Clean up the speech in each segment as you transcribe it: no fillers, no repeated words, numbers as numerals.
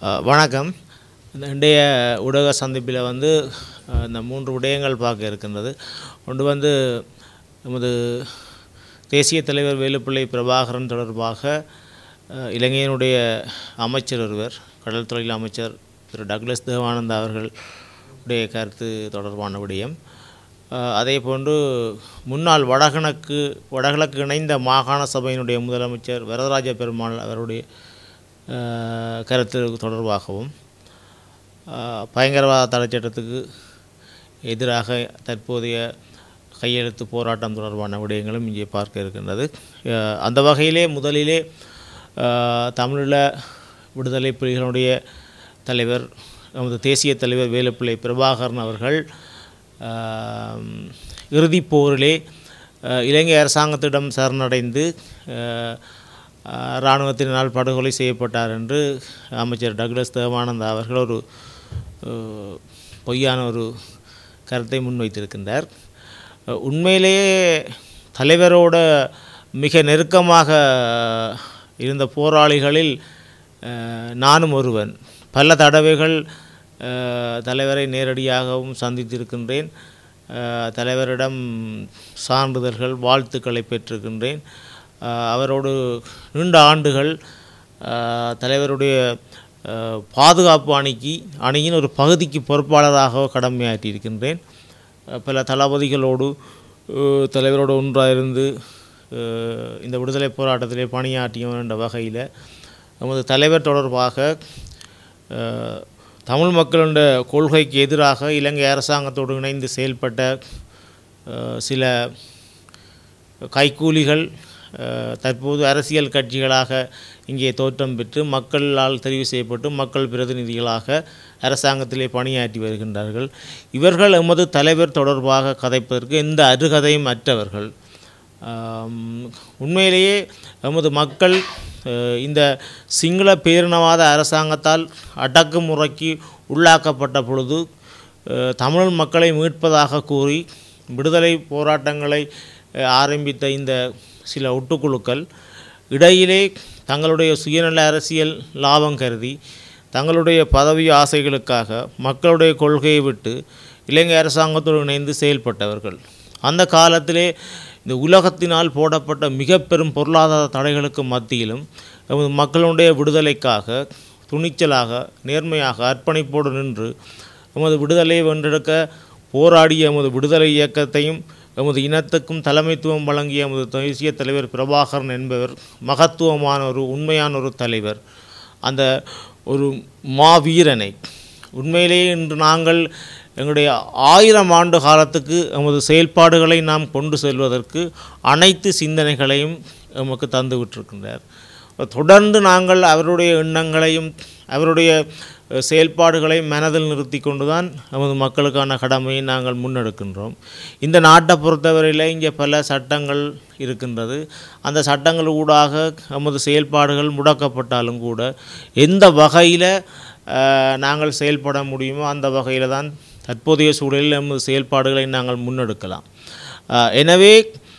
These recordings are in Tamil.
வணக்கம். இன்றைய ஊடக சந்திப்பில் இந்த 3 விடயங்கள் பார்க்க இருக்கின்றது. ஒன்று நமது தேசிய தலைவர் வேலுப்பிள்ளை பிரபாகரன் தொடர்பாக இலங்கையினுடைய அமைச்சர் ஒருவர், கடல் தொழில் அமைச்சர் திரு டக்ளஸ் தேவானந்தா அவர்களுடைய கருத்து தொடர்பான விடயம். அதே போன்று முன்னாள் வடகிழக்கு இணைந்த மாகாண சபையினுடைய முதலமைச்சர் வரதராஜ பெருமாள் அவருடைய கருத்து தொடர்பாகவும், பயங்கரவாத தடைச்சட்டத்துக்கு எதிராக தற்போதைய கையெழுத்து போராட்டம் தொடர்பான விடயங்களும் இங்கே பார்க்க இருக்கின்றது. அந்த வகையிலே முதலிலே தமிழீழ விடுதலை புலிகளுடைய தலைவர், நமது தேசிய தலைவர் வேலுப்பிள்ளை பிரபாகரன் அவர்கள் இறுதிப் போரிலே இலங்கை அரசாங்கத்திடம் சரணடைந்து இராணுவத்தினால் படுகொலை செய்யப்பட்டார் என்று அமைச்சர் டக்ளஸ் தேவானந்தா அவர்கள் ஒரு பொய்யான ஒரு கருத்தை முன்வைத்திருக்கின்றார். உண்மையிலேயே தலைவரோட மிக நெருக்கமாக இருந்த போராளிகளில் நானும் ஒருவன். பல தடவைகள் தலைவரை நேரடியாகவும் சந்தித்திருக்கின்றேன். தலைவரிடம் சான்றிதழ்கள், வாழ்த்துக்களை பெற்றிருக்கின்றேன். அவரோடு நீண்ட ஆண்டுகள் தலைவருடைய பாதுகாப்பு அணியின் ஒரு பகுதிக்கு பொறுப்பாளராக கடமையாற்றியிருக்கின்றேன். பல தளபதிகளோடு தலைவரோடு ஒன்றாயிருந்து இந்த விடுதலை போராட்டத்திலே பணியாற்றியவன் என்ற வகையில் நமது தலைவர் தொடர்பாக தமிழ் மக்களுடைய கொள்கைக்கு எதிராக இலங்கை அரசாங்கத்தோடு இணைந்து செயல்பட்ட சில கைக்கூலிகள் தற்போது அரசியல் கட்சிகளாக இங்கே தோற்றம் பெற்று மக்களால் தெரிவு செய்யப்பட்டு மக்கள் பிரதிநிதிகளாக அரசாங்கத்திலே பணியாற்றி வருகின்றார்கள். இவர்கள் எமது தலைவர் தொடர்பாக கதைப்பதற்கு எந்த அருகதையும் அற்றவர்கள். உண்மையிலேயே எமது மக்கள் இந்த சிங்கள பேரினவாத அரசாங்கத்தால் அடக்குமுறைக்கு உள்ளாக்கப்பட்ட பொழுது தமிழ் மக்களை மீட்பதாக கூறி விடுதலை போராட்டங்களை ஆரம்பித்த இந்த சில ஒட்டுக்குழுக்கள் இடையிலே தங்களுடைய சுயநல அரசியல் லாபம் கருதி தங்களுடைய பதவி ஆசைகளுக்காக மக்களுடைய கொள்கையை விட்டு இலங்கை அரசாங்கத்தோடு இணைந்து செயல்பட்டவர்கள். அந்த காலத்திலே இந்த உலகத்தினால் போடப்பட்ட மிக பெரும் பொருளாதார தடைகளுக்கு மத்தியிலும் மக்களுடைய விடுதலைக்காக துணிச்சலாக நேர்மையாக அர்ப்பணிப்போடு நின்று எமது விடுதலையை வென்றெடுக்க போராடிய எமது விடுதலை இயக்கத்தையும் எமது இனத்துக்கும் தலைமைத்துவம் வழங்கிய எமது தேசிய தலைவர் பிரபாகரன் என்பவர் மகத்துவமான ஒரு உண்மையான ஒரு தலைவர். அந்த ஒரு மாவீரனை உண்மையிலேயே இன்று நாங்கள் எங்களுடைய 1000 ஆண்டு காலத்துக்கு எமது செயல்பாடுகளை நாம் கொண்டு செல்வதற்கு அனைத்து சிந்தனைகளையும் எமக்கு தந்து விட்டிருக்கின்றார். தொடர்ந்து நாங்கள் அவருடைய எண்ணங்களையும் அவருடைய செயல்பாடுகளை மனதில் நிறுத்தி கொண்டு தான் நமது மக்களுக்கான கடமையை நாங்கள் முன்னெடுக்கின்றோம். இந்த நாட்டை பொறுத்தவரையில் இங்கே பல சட்டங்கள் இருக்கின்றது. அந்த சட்டங்கள் ஊடாக நமது செயல்பாடுகள் முடக்கப்பட்டாலும் கூட எந்த வகையில் நாங்கள் செயல்பட முடியுமோ அந்த வகையில் தான் தற்போதைய சூழலில் நமது செயல்பாடுகளை நாங்கள் முன்னெடுக்கலாம். எனவே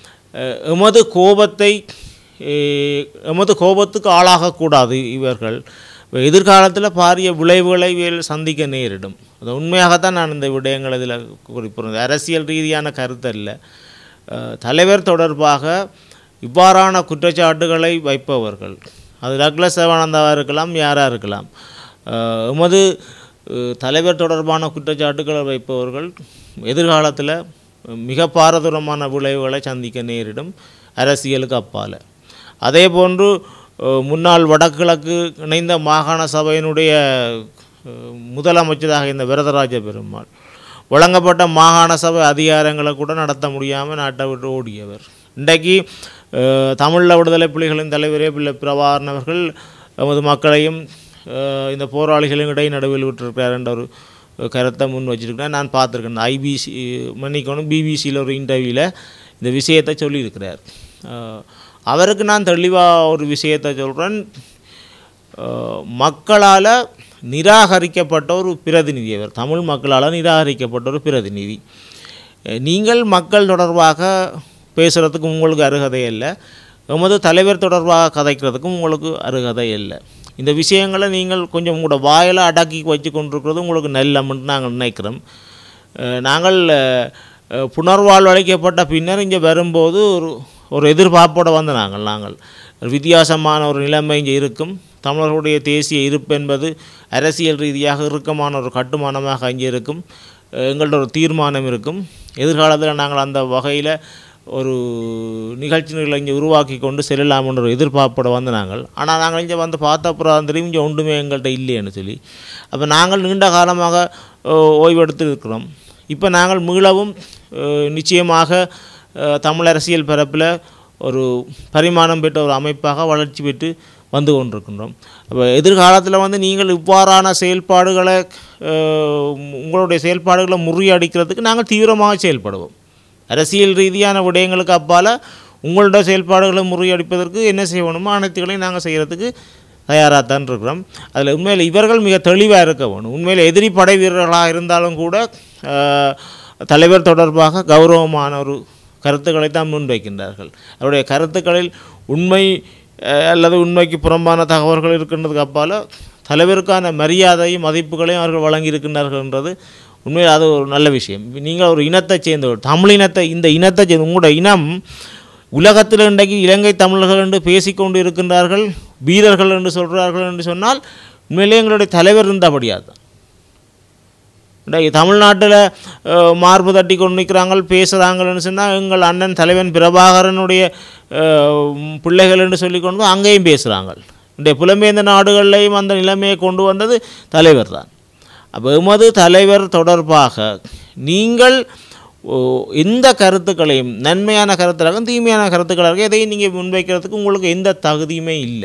எமது கோபத்துக்கு ஆளாகக்கூடாது. இவர்கள் எதிர்காலத்தில் பாரிய விளைவுகளை சந்திக்க நேரிடும். அது உண்மையாகத்தான் நான் இந்த விடயங்கள் இதில் குறிப்பிடுறது அரசியல் ரீதியான கருத்து அல்ல. தலைவர் தொடர்பாக இவ்வாறான குற்றச்சாட்டுகளை வைப்பவர்கள், அது டக்ளஸ் தேவானந்தாவாக இருக்கலாம், யாராக இருக்கலாம், எமது தலைவர் தொடர்பான குற்றச்சாட்டுகளை வைப்பவர்கள் எதிர்காலத்தில் மிக பாரதூரமான விளைவுகளை சந்திக்க நேரிடும் அரசியலுக்கு அப்பால். அதே போன்று முன்னாள் வடகிழக்கு இணைந்த மாகாண சபையினுடைய முதலமைச்சராக இந்த வரதராஜ பெருமாள் வழங்கப்பட்ட மாகாண சபை அதிகாரங்களை கூட நடத்த முடியாமல் நாட்டை விட்டு ஓடியவர். இன்றைக்கு தமிழீழ விடுதலை புலிகளின் தலைவரே பிரபாகரன் அவர்கள் நமது மக்களையும் இந்த போராளிகளின் இடை நடுவில் விட்டிருக்கிறார் என்ற ஒரு கருத்தை முன் வச்சிருக்கிறேன். நான் பார்த்துருக்கேன். பிபிசியில் ஒரு இன்டர்வியூவில் இந்த விஷயத்தை சொல்லியிருக்கிறார். அவருக்கு நான் தெளிவாக ஒரு விஷயத்தை சொல்கிறேன். மக்களால் நிராகரிக்கப்பட்ட ஒரு பிரதிநிதி அவர், தமிழ் மக்களால் நிராகரிக்கப்பட்ட ஒரு பிரதிநிதி. நீங்கள் மக்கள் தொடர்பாக பேசுகிறதுக்கு உங்களுக்கு அருகதை இல்லை, எமது தலைவர் தொடர்பாக கதைக்கிறதுக்கும் உங்களுக்கு அருகதை இல்லை. இந்த விஷயங்களை நீங்கள் கொஞ்சம் உங்களோட வாயில் அடக்கி வச்சு கொண்டிருக்கிறது உங்களுக்கு நல்லம்னு நாங்கள் நினைக்கிறோம். நாங்கள் புனர்வாழ்வளிக்கப்பட்ட பின்னர் இங்கே வரும்போது ஒரு எதிர்பார்ப்போடு வந்து நாங்கள் வித்தியாசமான ஒரு நிலைமை இங்கே இருக்கும். தமிழர்களுடைய தேசிய இருப்பு என்பது அரசியல் ரீதியாக இறுக்கமான ஒரு கட்டுமானமாக அங்கே இருக்கும். எங்கள்ட ஒரு தீர்மானம் இருக்கும். எதிர்காலத்தில் நாங்கள் அந்த வகையில் ஒரு நிகழ்ச்சிகளை இங்கே உருவாக்கி கொண்டு செல்லலாம்ன்ற ஒரு எதிர்பார்ப்போடு வந்து ஆனால் நாங்கள் இங்கே வந்து பார்த்த அப்புறம் தெரியும் இங்கே ஒன்றுமே எங்கள்கிட்ட இல்லைன்னு சொல்லி. அப்போ நாங்கள் நீண்ட காலமாக ஓய்வெடுத்து இருக்கிறோம். இப்போ நாங்கள் மீளவும் நிச்சயமாக தமிழ் அரசியல் பரப்பில் ஒரு பரிமாணம் பெற்ற ஒரு அமைப்பாக வளர்ச்சி பெற்று வந்து கொண்டிருக்கின்றோம். அப்போ எதிர்காலத்தில் வந்து நீங்கள் இவ்வாறான செயல்பாடுகளை உங்களுடைய செயல்பாடுகளை முறியடிக்கிறதுக்கு நாங்கள் தீவிரமாக செயல்படுவோம். அரசியல் ரீதியான விடயங்களுக்கு அப்பால் உங்களுடைய செயல்பாடுகளை முறியடிப்பதற்கு என்ன செய்யணுமோ அனைத்துகளையும் நாங்கள் செய்கிறதுக்கு தயாராகத்தான் இருக்கிறோம். அதில் உண்மையில் இவர்கள் மிக தெளிவாக இருக்க வேணும். உண்மையில் எதிரி படை வீரர்களாக இருந்தாலும் கூட தலைவர் தொடர்பாக கௌரவமான ஒரு கருத்துக்களை தான் முன்வைக்கின்றார்கள். அவருடைய கருத்துக்களில் உண்மை அல்லது உண்மைக்கு புறம்பான தகவல்கள் இருக்கின்றதுக்கு அப்பால் தலைவருக்கான மரியாதையும் மதிப்புகளையும் அவர்கள் வழங்கியிருக்கின்றார்கள் என்றது உண்மையில் அது ஒரு நல்ல விஷயம். நீங்கள் ஒரு இனத்தை சேர்ந்தவர், தமிழ் இனத்தை, இந்த இனத்தை சேர்ந்த உங்களோட இனம் உலகத்தில் இன்றைக்கு இலங்கை தமிழர்கள் என்று பேசிக்கொண்டு இருக்கின்றார்கள், வீரர்கள் என்று சொல்கிறார்கள் என்று சொன்னால் உண்மையிலே எங்களுடைய தலைவர் இருந்தபடியாக தான். இன்றைக்கு தமிழ்நாட்டில் மார்பு தட்டி கொண்டு நிற்கிறாங்க, பேசுகிறாங்கன்னு சொன்னால் எங்கள் அண்ணன் தலைவன் பிரபாகரனுடைய பிள்ளைகள் என்று சொல்லிக்கொண்டு அங்கேயும் பேசுகிறாங்க. இன்றைய புலம்பெயர்ந்த நாடுகளிலையும் அந்த நிலைமையை கொண்டு வந்தது தலைவர் தான். அப்போ எமது தலைவர் தொடர்பாக நீங்கள் எந்த கருத்துக்களையும், நன்மையான கருத்துக்களாக தீமையான கருத்துக்களாக எதையும் நீங்கள் முன்வைக்கிறதுக்கு உங்களுக்கு எந்த தகுதியுமே இல்லை.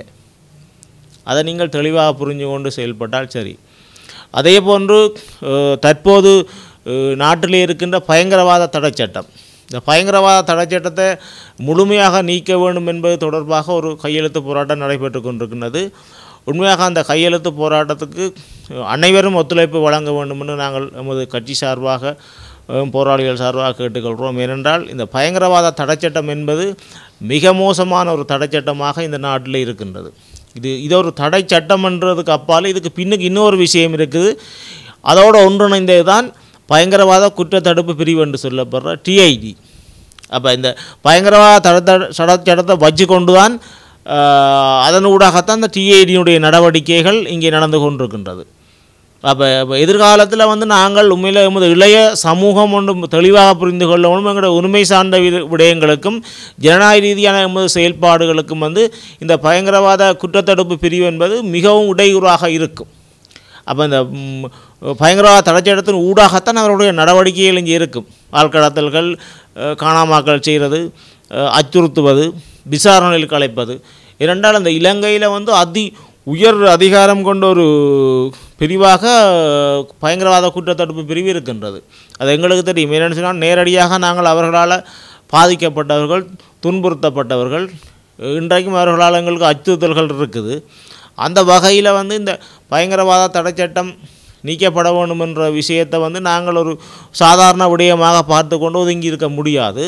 அதை நீங்கள் தெளிவாக புரிஞ்சு கொண்டு செயல்பட்டால் சரி. அதே போன்று தற்போது நாட்டிலே இருக்கின்ற பயங்கரவாத தடை சட்டம், இந்த பயங்கரவாத தடை சட்டத்தை முழுமையாக நீக்க வேண்டும் என்பது தொடர்பாக ஒரு கையெழுத்து போராட்டம் நடைபெற்று கொண்டிருக்கின்றது. உண்மையாக அந்த கையெழுத்து போராட்டத்துக்கு அனைவரும் ஒத்துழைப்பு வழங்க வேண்டும் என்று நாங்கள் நமது கட்சி சார்பாக போராளிகள் சார்பாக கேட்டுக்கொள்கிறோம். ஏனென்றால் இந்த பயங்கரவாத தடை சட்டம் என்பது மிக மோசமான ஒரு தடை சட்டமாக இந்த நாட்டில் இருக்கின்றது. இது ஒரு தடை சட்டம்ன்றதுக்கு அப்பால் இதுக்கு பின்னுக்கு இன்னொரு விஷயம் இருக்குது. அதோடு ஒன்றிணைந்தது தான் பயங்கரவாத குற்றத்தடுப்பு பிரிவு என்று சொல்லப்படுற டிஐடி. அப்போ இந்த பயங்கரவாத தடை சட்டத்தை வச்சு கொண்டு தான் அதனூடாகத்தான் இந்த டிஐடியினுடைய நடவடிக்கைகள் இங்கே நடந்து கொண்டிருக்கின்றது. அப்போ எதிர்காலத்தில் வந்து நாங்கள் உண்மையில் எமது இளைய சமூகம் ஒன்று தெளிவாக புரிந்து கொள்ளவும் எங்களோட உரிமை சார்ந்த விடயங்களுக்கும் ஜனநாயக ரீதியான எமது செயல்பாடுகளுக்கும் வந்து இந்த பயங்கரவாத குற்றத்தடுப்பு பிரிவு என்பது மிகவும் இடையூறாக இருக்கும். அப்போ இந்த பயங்கரவாத தடைச்சட்டத்தின் ஊடாகத்தான் அவருடைய நடவடிக்கைகள் இங்கே இருக்கும். ஆள்கடத்தல்கள், காணாமாக்கள் செய்கிறது, அச்சுறுத்துவது, விசாரணையில் கலைப்பது. இரண்டால் அந்த இலங்கையில் வந்து உயர் அதிகாரம் கொண்ட ஒரு பிரிவாக பயங்கரவாத குற்றத்தடுப்பு பிரிவு இருக்கின்றது. அது எங்களுக்கு தெரியும். என்னென்னு சொன்னால் நேரடியாக நாங்கள் அவர்களால் பாதிக்கப்பட்டவர்கள், துன்புறுத்தப்பட்டவர்கள், இன்றைக்கும் அவர்களால் எங்களுக்கு அச்சுறுத்தல்கள் இருக்குது. அந்த வகையில் வந்து இந்த பயங்கரவாத தடை சட்டம் நீக்கப்பட வேண்டும் என்ற விஷயத்தை வந்து நாங்கள் ஒரு சாதாரண விடயமாக பார்த்து கொண்டு ஒதுங்கி இருக்க முடியாது.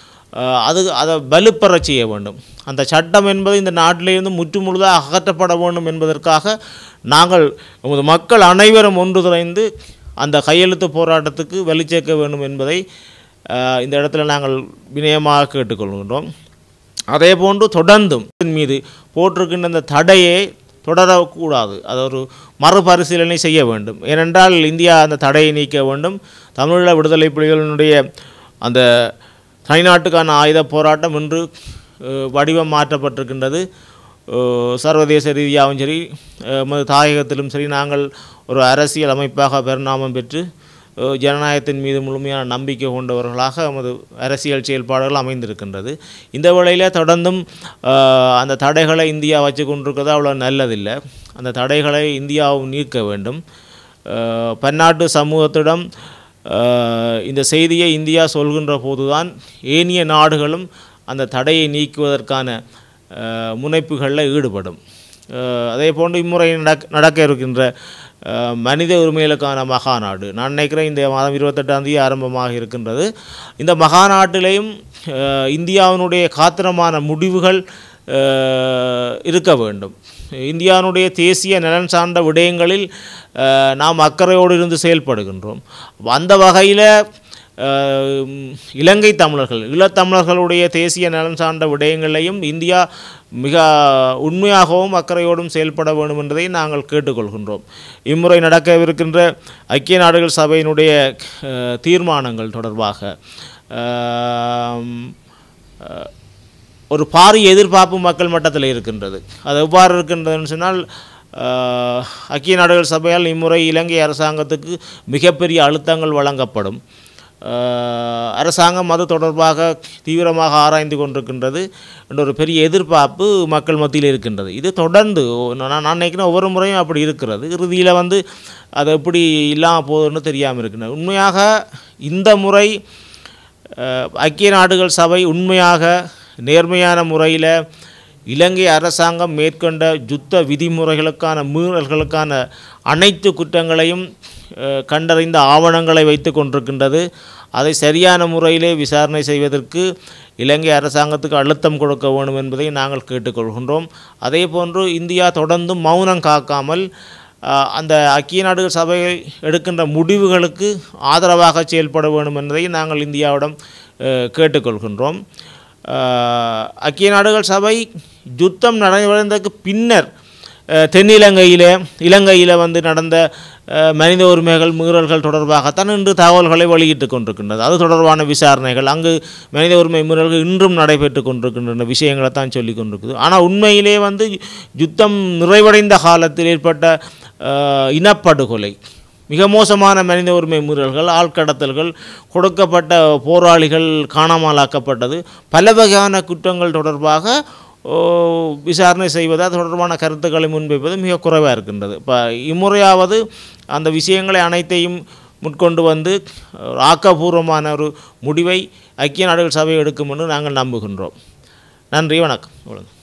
அதை வலுப்பெற செய்ய வேண்டும். அந்த சட்டம் என்பது இந்த நாட்டிலிருந்து முற்றுமுழுதாக அகற்றப்பட வேண்டும் என்பதற்காக நாங்கள் நமது மக்கள் அனைவரும் ஒன்று திரைந்து அந்த கையெழுத்து போராட்டத்துக்கு வெளிச்சேர்க்க வேண்டும் என்பதை இந்த இடத்துல நாங்கள் வினயமாக கேட்டுக்கொள்கின்றோம். அதே போன்று தொடர்ந்தும் மீது போட்டிருக்கின்ற அந்த தடையை தொடரக்கூடாது. அது ஒரு மறுபரிசீலனை செய்ய வேண்டும். ஏனென்றால் இந்தியா அந்த தடையை நீக்க வேண்டும். தமிழீழ விடுதலை புலிகளினுடைய அந்த தனிநாட்டுக்கான ஆயுத போராட்டம் இன்று வடிவம் மாற்றப்பட்டிருக்கின்றது. சர்வதேச ரீதியாகவும் சரி, தாயகத்திலும் சரி, நாங்கள் ஒரு அரசியல் அமைப்பாக பரிணாமம் பெற்று ஜனநாயகத்தின் மீது முழுமையான நம்பிக்கை கொண்டவர்களாக நமது அரசியல் செயல்பாடுகள் அமைந்திருக்கின்றது. இந்த வேளையில் தொடர்ந்தும் அந்த தடைகளை இந்தியா வச்சு கொண்டிருக்கிறது அவ்வளோ நல்லதில்லை. அந்த தடைகளை இந்தியாவும் நீக்க வேண்டும். பன்னாட்டு சமூகத்திடம் இந்த செய்தியை இந்தியா சொல்கின்ற போதுதான் ஏனைய நாடுகளும் அந்த தடையை நீக்குவதற்கான முனைப்புகளில் ஈடுபடும். அதே போன்று இம்முறை நடக்க இருக்கின்ற மனித உரிமைகளுக்கான மகாநாடு, நான் நினைக்கிறேன் இந்த மாதம் 28ஆம் தேதி ஆரம்பமாக இருக்கின்றது. இந்த மகாநாட்டிலையும் இந்தியாவினுடைய காத்திரமான முடிவுகள் இருக்க வேண்டும். இந்தியாவுடைய தேசிய நலன் சார்ந்த விடயங்களில் நாம் அக்கறையோடு இருந்து செயல்படுகின்றோம். அந்த வகையில் இலங்கை தமிழர்கள் ஈழத்தமிழர்களுடைய தேசிய நலன் சார்ந்த விடயங்களையும் இந்தியா மிக உண்மையாகவும் அக்கறையோடும் செயல்பட வேண்டும் என்பதை நாங்கள் கேட்டுக்கொள்கின்றோம். இம்முறை நடக்கவிருக்கின்ற ஐக்கிய நாடுகள் சபையினுடைய தீர்மானங்கள் தொடர்பாக ஒரு பாரிய எதிர்பார்ப்பு மக்கள் மட்டத்தில் இருக்கின்றது. அது எவ்வாறு இருக்கின்றதுன்னு சொன்னால், ஐக்கிய நாடுகள் சபையால் இம்முறை இலங்கை அரசாங்கத்துக்கு மிகப்பெரிய அழுத்தங்கள் வழங்கப்படும். அரசாங்கம் அது தொடர்பாக தீவிரமாக ஆராய்ந்து கொண்டிருக்கின்றது என்ற ஒரு பெரிய எதிர்பார்ப்பு மக்கள் மத்தியில் இருக்கின்றது. இது தொடர்ந்து நான் நினைக்கிறேன் ஒவ்வொரு முறையும் அப்படி இருக்கிறது. இறுதியில் அது எப்படி இல்லாமல் போகுதுன்னு தெரியாமல் இருக்கின்றது. உண்மையாக இந்த முறை ஐக்கிய நாடுகள் சபை உண்மையாக நேர்மையான முறையில் இலங்கை அரசாங்கம் மேற்கொண்ட யுத்த விதிமுறைகளுக்கான மீறல்களுக்கான அனைத்து குற்றங்களையும் கண்டறிந்த ஆவணங்களை வைத்து கொண்டிருக்கின்றது. அதை சரியான முறையிலே விசாரணை செய்வதற்கு இலங்கை அரசாங்கத்துக்கு அழுத்தம் கொடுக்க வேண்டும் என்பதை நாங்கள் கேட்டுக்கொள்கின்றோம். அதே போன்று இந்தியா தொடர்ந்தும் மௌனம் காக்காமல் அந்த ஐக்கிய நாடுகள் சபை எடுக்கின்ற முடிவுகளுக்கு ஆதரவாக செயல்பட வேண்டும் என்பதை நாங்கள் இந்தியாவிடம் கேட்டுக்கொள்கின்றோம். ஐக்கிய நாடுகள் சபை யுத்தம் நடந்ததற்கு பின்னர் இலங்கையில் நடந்த மனித உரிமைகள் மீறல்கள் தொடர்பாகத்தான் இன்று தகவல்களை வெளியிட்டு கொண்டிருக்கின்றது. அது தொடர்பான விசாரணைகள், அங்கு மனித உரிமை மீறல்கள் இன்றும் நடைபெற்று கொண்டிருக்கின்ற விஷயங்களை தான் சொல்லி கொண்டிருக்குது. ஆனால் உண்மையிலே யுத்தம் நிறைவடைந்த காலத்தில் ஏற்பட்ட இனப்படுகொலை, மிக மோசமான மனித உரிமை மீறல்கள், ஆள்கடத்தல்கள், கொடுக்கப்பட்ட போராளிகள் காணாமலாக்கப்பட்டது, பல வகையான குற்றங்கள் தொடர்பாக விசாரணை செய்வது, அது தொடர்பான கருத்துக்களை முன்வைப்பது மிக குறைவாக இருக்கின்றது. இப்போ இம்முறையாவது அந்த விஷயங்களை அனைத்தையும் முன்கொண்டு ஆக்கப்பூர்வமான ஒரு முடிவை ஐக்கிய நாடுகள் சபை எடுக்கும் என்று நாங்கள் நம்புகின்றோம். நன்றி, வணக்கம்.